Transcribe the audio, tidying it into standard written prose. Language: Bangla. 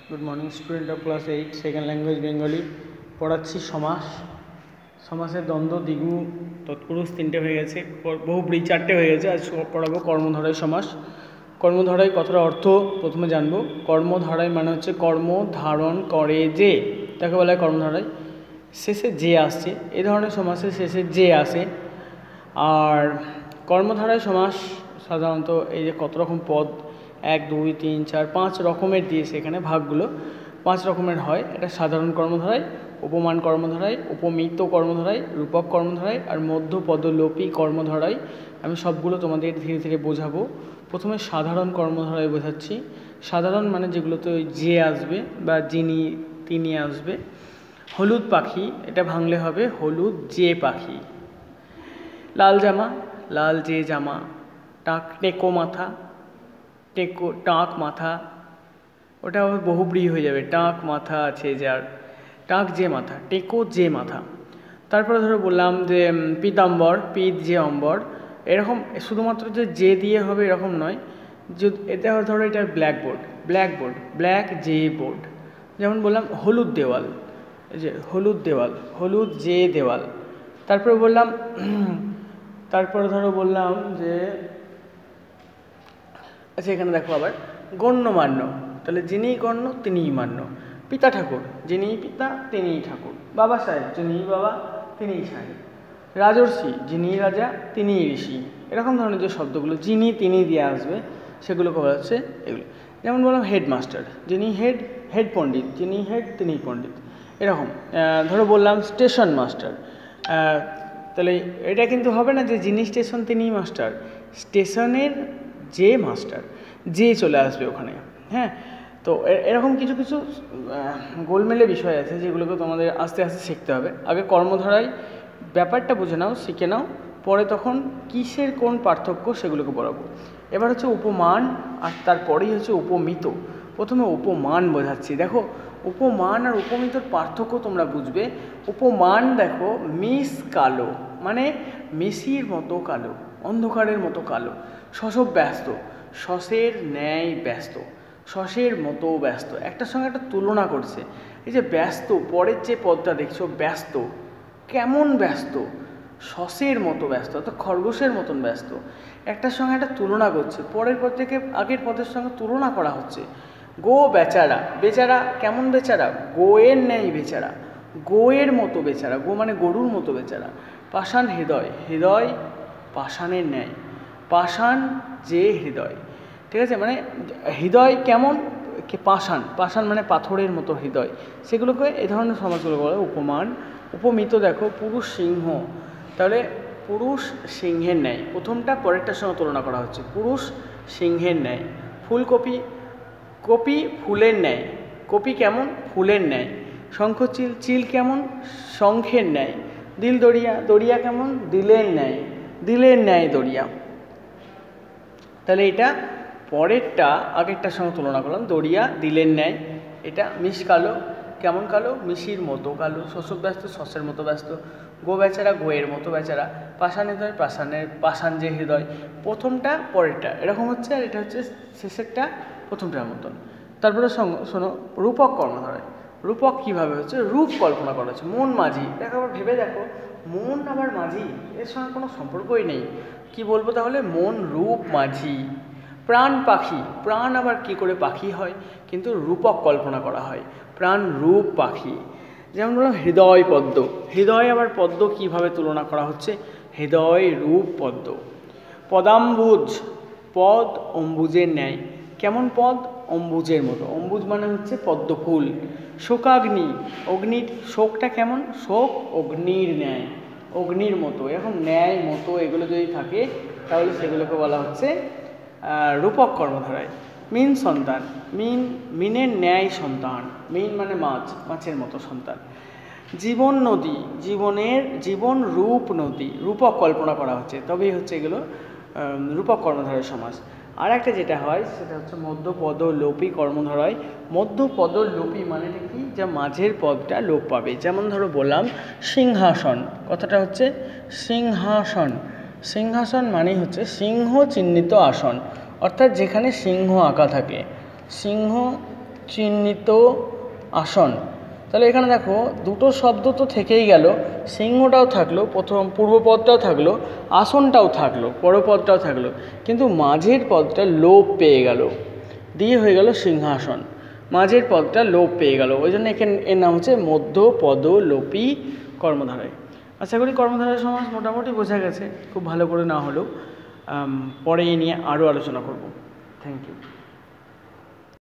Good morning student of class 8 second language Bengali পড়াচ্ছি সমাস। সমাসের দ্বন্দ্ব, দ্বিগু, তৎপুরুষ 3টে হয়ে গেছে, বহুব্রী 4টে হয়ে গেছে। আজ পড়াবো কর্মধারয় সমাস। কর্মধারয় কথার অর্থ প্রথমে জানবো। কর্মধারয় মানে হচ্ছে কর্ম ধারণ করে যে, তাকে বলা হয় কর্মধারয়। শেষে যে আসছে, এ ধরনের সমাসের শেষে যে আসে। আর কর্মধারয় সমাস সাধারণত এই যে কত রকম পদ, 1 2 3 4 5 রকমের দিয়েছে এখানে, ভাগগুলো 5 রকমের হয়। এটা সাধারণ কর্মধারয়, উপমান কর্মধারয়, উপমিত কর্মধারয়, রূপক কর্মধারয় আর মধ্যপদলোপী কর্মধারয়। আমি সবগুলো তোমাদের ধীরে ধীরে বোঝাবো। প্রথমে সাধারণ কর্মধারয় বোঝাচ্ছি। সাধারণ মানে যেগুলোতে ওই যে আসবে বা যিনি তিনি আসবে। হলুদ পাখি, এটা ভাঙলে হবে হলুদ যে পাখি। লাল জামা, লাল যে জামা। টাক, টেকো মাথা, টেকো টাক মাথা, ওটা আবার বহুব্রী হয়ে যাবে। টাক মাথা আছে যার, টাক যে মাথা, টেকো যে মাথা। তারপরে ধরো বললাম যে পীতাম্বর, পিত যে অম্বর। এরকম শুধুমাত্র যে দিয়ে হবে এরকম নয়। এটা ধরো এটা ব্ল্যাকবোর্ড, ব্ল্যাকবোর্ড, ব্ল্যাক যে বোর্ড। যেমন বললাম হলুদ দেওয়াল, এই যে হলুদ দেওয়াল, হলুদ যে দেওয়াল। তারপরে ধরো বললাম যে আচ্ছা এখানে দেখো আবার গণ্যমান্য, তাহলে যিনি গণ্য তিনিই মান্য। পিতা ঠাকুর, যিনি পিতা তিনিই ঠাকুর। বাবা সাহেব, যিনি বাবা তিনিই সাহেব। রাজর্ষি, যিনি রাজা তিনিই ঋষি। এরকম ধরনের যে শব্দগুলো যিনি তিনি দিয়ে আসবে সেগুলোকে বলা হচ্ছে এগুলো। যেমন বললাম হেডমাস্টার, যিনি হেড, হেড পণ্ডিত, যিনি হেড তিনিই পণ্ডিত। এরকম ধরো বললাম স্টেশন মাস্টার, তাহলে এটা কিন্তু হবে না যে যিনি স্টেশন তিনিই মাস্টার। স্টেশনের যে মাস্টার, যে চলে আসবে ওখানে। হ্যাঁ, তো এরকম কিছু কিছু গোলমেলে বিষয় আছে যেগুলোকে তোমাদের আস্তে আস্তে শিখতে হবে। আগে কর্মধারায় ব্যাপারটা বুঝে নাও, শিখে নাও, পরে তখন কিসের কোন পার্থক্য সেগুলোকে পড়াবো। এবার হচ্ছে উপমান, আর তারপরেই হচ্ছে উপমিত। প্রথমে উপমান বোঝাচ্ছি। দেখো উপমান আর উপমিতর পার্থক্য তোমরা বুঝবে। উপমান দেখো মিস কালো, মানে মেসির মতো কালো, অন্ধকারের মতো কালো। শশব ব্যস্ত, শসের ন্যায় ব্যস্ত, শসের মতো ব্যস্ত। একটার সঙ্গে একটা তুলনা করছে। এই যে ব্যস্ত, পরের যে পদটা দেখছো ব্যস্ত, কেমন ব্যস্ত? শসের মতো ব্যস্ত, অর্থাৎ খরগোশের মতন ব্যস্ত। একটার সঙ্গে একটা তুলনা করছে, পরের পদ থেকে আগের পদের সঙ্গে তুলনা করা হচ্ছে। গো বেচারা, বেচারা কেমন বেচারা? গোয়ের ন্যায় বেচারা, গোয়ের মতো বেচারা। গো মানে গরুর মতো বেচারা। পাষাণ হৃদয়, হৃদয় পাষাণের ন্যায়, পাষাণ যে হৃদয়। ঠিক আছে, মানে হৃদয় কেমন? পাষাণ, পাষাণ মানে পাথরের মতো হৃদয়। সেগুলোকে এই ধরনের সমাজগুলো বলে উপমান। উপমিত দেখো পুরুষ সিংহ, তাহলে পুরুষ সিংহের ন্যায়। প্রথমটা পরেরটার সঙ্গে তুলনা করা হচ্ছে, পুরুষ সিংহের ন্যায়। ফুলকপি, কপি ফুলের ন্যায়, কপি কেমন? ফুলের ন্যায়। শঙ্খচিল, চিল কেমন? শঙ্খের ন্যায়। দিল দরিয়া, দরিয়া কেমন? দিলের ন্যায়, দিলের ন্যায় দরিয়া। তাহলে এটা পরেরটা আগেরটার সঙ্গে তুলনা করলাম, দরিয়া দিলের ন্যায়। এটা মিশ কালো, কেমন কালো? মিশির মতো কালো। শশব ব্যস্ত, শসের মতো ব্যস্ত। গো বেচারা, গোয়ের মতো বেচারা। পাষাণ হৃদয়, পাষাণ যে হৃদয়। প্রথমটা পরেরটা এরকম হচ্ছে, আর এটা হচ্ছে শেষেরটা প্রথমটার মতন। তারপরে শোনো রূপক কর্মধারয়। রূপক কীভাবে হচ্ছে? রূপ কল্পনা করা হচ্ছে। মন মাঝি, দেখো আবার ভেবে দেখো, মন আবার মাঝি, এর সঙ্গে কোনো সম্পর্কই নেই। কি বলবো তাহলে? মন রূপ মাঝি। প্রাণ পাখি, প্রাণ আবার কি করে পাখি হয়? কিন্তু রূপক কল্পনা করা হয়, প্রাণ রূপ পাখি। যেমন বললাম হৃদয় পদ্ম, হৃদয় আবার পদ্ম কিভাবে তুলনা করা হচ্ছে? হৃদয় রূপ পদ্ম। পদাম্বুজ, পদ অম্বুজের ন্যায়। কেমন পদ? অম্বুজের মতো। অম্বুজ মানে হচ্ছে পদ্ম ফুল। শোকাগ্নি, অগ্নির, শোকটা কেমন? শোক অগ্নির ন্যায়, অগ্নির মতো। এরকম ন্যায় মতো এগুলো যদি থাকে তাহলে সেগুলোকে বলা হচ্ছে রূপক কর্মধারয়। মিন সন্তান, মিন মিনের ন্যায় সন্তান। মিন মানে মাছ, মাছের মতো সন্তান। জীবন নদী, জীবনের, জীবন রূপ নদী। রূপক কল্পনা করা হচ্ছে, তবেই হচ্ছে এগুলো রূপক কর্মধারয় সমাস। আর একটা যেটা হয় সেটা হচ্ছে মধ্যপদলোপী কর্মধারয়। মধ্যপদলোপী মানেটা কি? যা মাঝের পদটা লোপ পাবে। যেমন ধরো বললাম সিংহাসন, কথাটা হচ্ছে সিংহাসন। সিংহাসন মানে হচ্ছে সিংহ চিহ্নিত আসন, অর্থাৎ যেখানে সিংহ আঁকা থাকে। সিংহ চিহ্নিত আসন। তাহলে এখানে দেখো দুটো শব্দ তো থেকেই গেল, সিংহটাও থাকলো, প্রথম পূর্বপদটাও থাকলো, আসনটাও থাকলো, পরপদটাও থাকলো, কিন্তু মাঝের পদটা লোপ পেয়ে গেল, দিয়ে হয়ে গেল সিংহাসন। মাঝের পদটা লোপ পেয়ে গেল, ওই জন্য এখানে এর নাম হচ্ছে মধ্যপদলোপী কর্মধারয়। আশা করি কর্মধারয় সমাস মোটামুটি বোঝা গেছে, খুব ভালো করে না হলেও। পরে এ নিয়ে আরও আলোচনা করব। Thank you.